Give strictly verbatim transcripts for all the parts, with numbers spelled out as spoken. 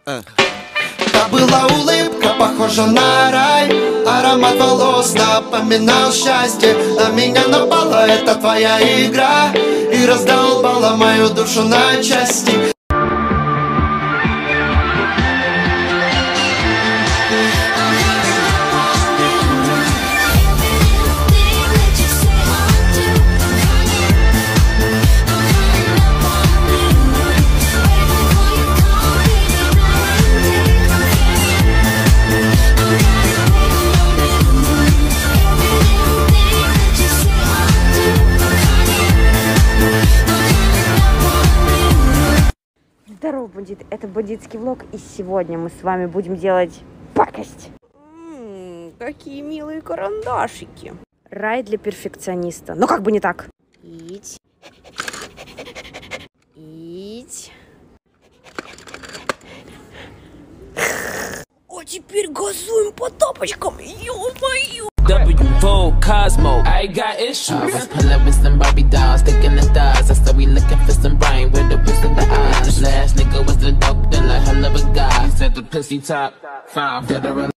Та была улыбка, похожа на рай. Аромат волос напоминал счастье. На меня напала эта твоя игра и раздолбала мою душу на части. Здорово, бандиты! Это бандитский влог, и сегодня мы с вами будем делать пакость. М-м, какие милые карандашики. Рай для перфекциониста. Но как бы не так. Ить. Ить. А теперь газуем по тапочкам. Ё-моё! W four Cosmo, I got issues. I was pulling with some Barbie dolls, sticking the stars. I said we looking for some brain with the twist of the eyes. Last nigga was the dope dealer, hell of a guy. He said the pussy top five, better.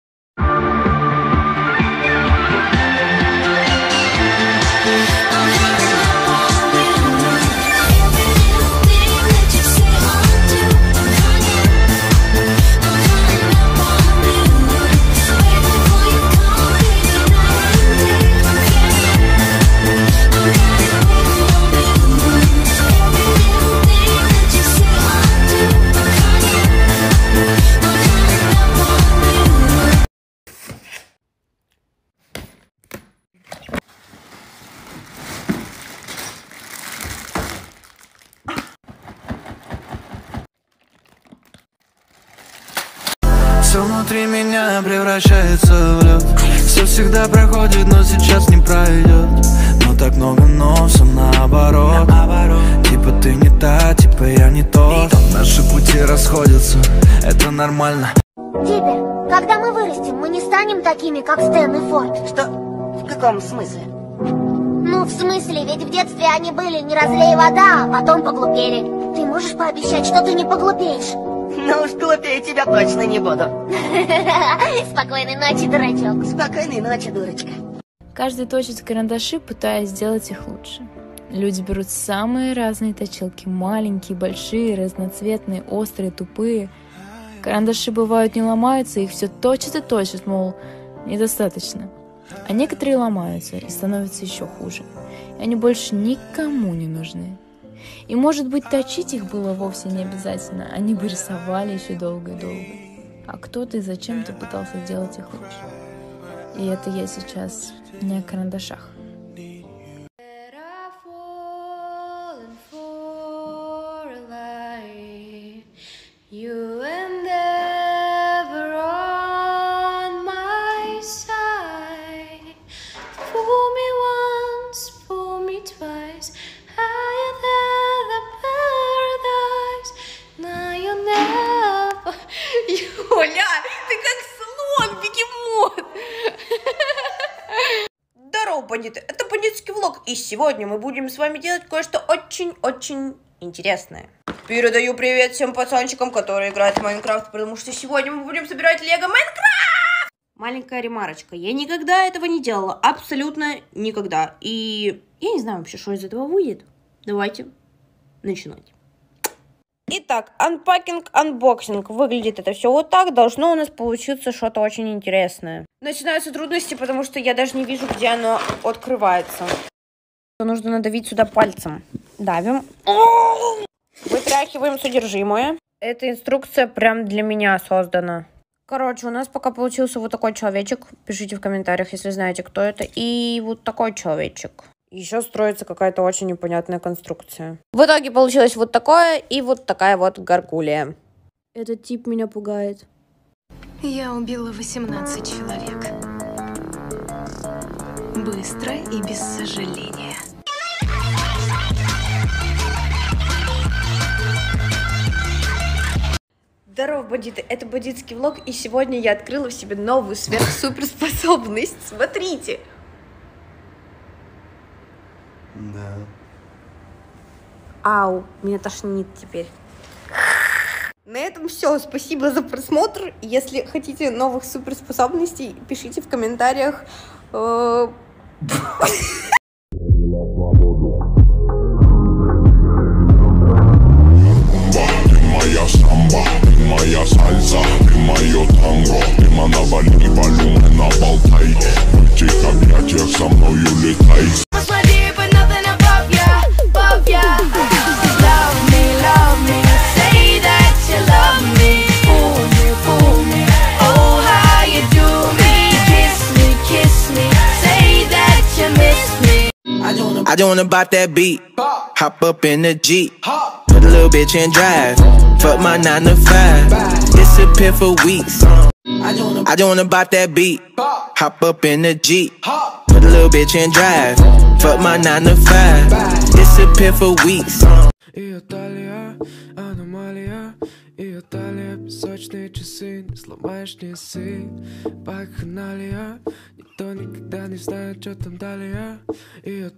Все внутри меня превращается в лед. Все всегда проходит, но сейчас не пройдет. Но так много, но все наоборот. Типа ты не та, типа я не тот. Наши пути расходятся, это нормально. Типа, когда мы вырастем, мы не станем такими, как Стэн и Форд. Что? В каком смысле? Ну, в смысле, ведь в детстве они были не разлей вода, а потом поглупели. Ты можешь пообещать, что ты не поглупеешь? Ну уж глупее тебя точно не буду. Спокойной ночи, дурачок. Спокойной ночи, дурочка. Каждый точит карандаши, пытаясь сделать их лучше. Люди берут самые разные точилки, маленькие, большие, разноцветные, острые, тупые. Карандаши бывают не ломаются, их все точат и точат, мол, недостаточно. А некоторые ломаются и становятся еще хуже. И они больше никому не нужны. И, может быть, точить их было вовсе не обязательно, они бы рисовали еще долго и долго. А кто-то и зачем-то пытался сделать их лучше. И это я сейчас не о карандашах. Оля, ты как слон, бегемот! Здорово, бандиты! Это бандитский влог, и сегодня мы будем с вами делать кое-что очень-очень интересное. Передаю привет всем пацанчикам, которые играют в Майнкрафт, потому что сегодня мы будем собирать Лего Майнкрафт! Маленькая ремарочка. Я никогда этого не делала, абсолютно никогда. И я не знаю вообще, что из этого выйдет. Давайте начинать. Итак, анпакинг, анбоксинг. Выглядит это все вот так. Должно у нас получиться что-то очень интересное. Начинаются трудности, потому что я даже не вижу, где оно открывается. Нужно надавить сюда пальцем. Давим. Вытряхиваем содержимое. Эта инструкция прям для меня создана. Короче, у нас пока получился вот такой человечек. Пишите в комментариях, если знаете, кто это. И вот такой человечек. Еще строится какая-то очень непонятная конструкция. В итоге получилось вот такое и вот такая вот гаргулия. Этот тип меня пугает. Я убила восемнадцать человек. Быстро и без сожаления. Здорово, бандиты! Это бандитский влог, и сегодня я открыла в себе новую сверхсуперспособность. Смотрите! Да. Ау, меня тошнит теперь. На этом все. Спасибо за просмотр. Если хотите новых суперспособностей, пишите в комментариях. Моя самба, ты моя сальса, ты мое танго, ты монобали, валюмы на болтай, в этих объятиях со мною летай. I just wanna bop that beat, hop up in the Jeep, put a little bitch in drive, fuck my nine to five, disappear for weeks. I just wanna bop that beat, hop up in the Jeep, put a little bitch in drive, fuck my nine to five, disappear for weeks. Ее талия, аномалия, ее талия, песочные часы, не сломаешь, не ссы, бакханалия, никто никогда не знает, что там далее. Ее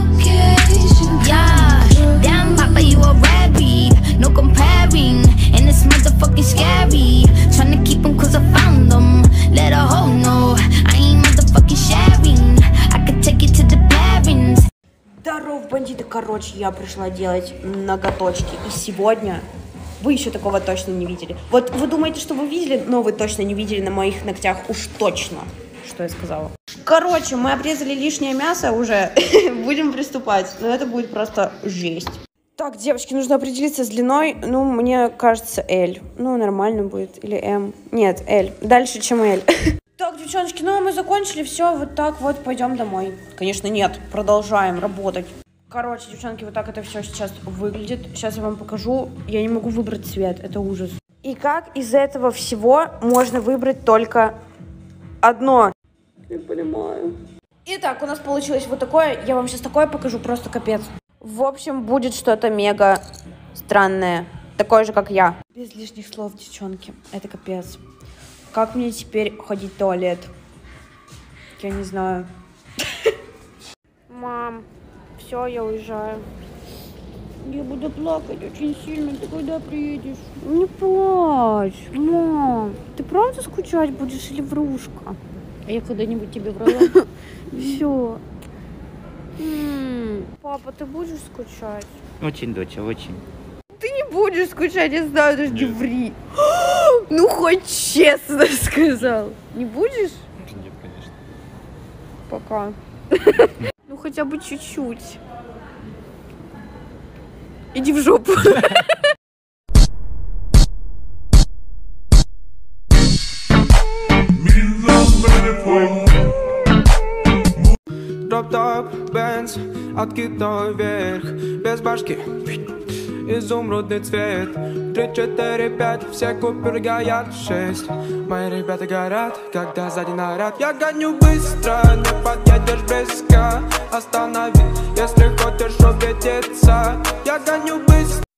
Yeah, damn papa, you a rabbit, no comparing, and it's motherfucking scary. Tryna keep them cause I found them, let a hoe know I ain't motherfucking sharing. I could take it to the parents. Здоров, бандиты, короче, я пришла делать ноготочки. И сегодня вы еще такого точно не видели. Вот вы думаете, что вы видели, но вы точно не видели на моих ногтях уж точно. Что я сказала? Короче, мы обрезали лишнее мясо уже. Будем приступать. Но это будет просто жесть. Так, девочки, нужно определиться с длиной. Ну, мне кажется, L. Ну, нормально будет. Или M. Нет, L. Дальше, чем L. Так, девчоночки, ну мы закончили все. Вот так вот пойдем домой. Конечно, нет. Продолжаем работать. Короче, девчонки, вот так это все сейчас выглядит. Сейчас я вам покажу. Я не могу выбрать цвет. Это ужас. И как из этого всего можно выбрать только одно? Не понимаю. Итак, у нас получилось вот такое. Я вам сейчас такое покажу, просто капец. В общем, будет что-то мега странное. Такое же, как я. Без лишних слов, девчонки. Это капец. Как мне теперь ходить в туалет? Я не знаю. Мам, все, я уезжаю. Я буду плакать очень сильно. Ты когда приедешь? Не плачь, мам. Ты правда скучать будешь или врушка? А я когда-нибудь тебе врала? Все. Папа, ты будешь скучать? Очень, доча, очень. Ты не будешь скучать, я знаю, даже не ври. Ну, хоть честно сказал. Не будешь? Нет, конечно. Пока. Ну, хотя бы чуть-чуть. Иди в жопу. Дроп-топ, Бенз, откидной вверх, без башки, изумрудный цвет. Три, четыре, пять, все куперы горят. Шесть, мои ребята горят, когда сзади наряд. Я гоню быстро, не подъедешь близко. Останови, если хочешь убедиться. Я гоню быстро.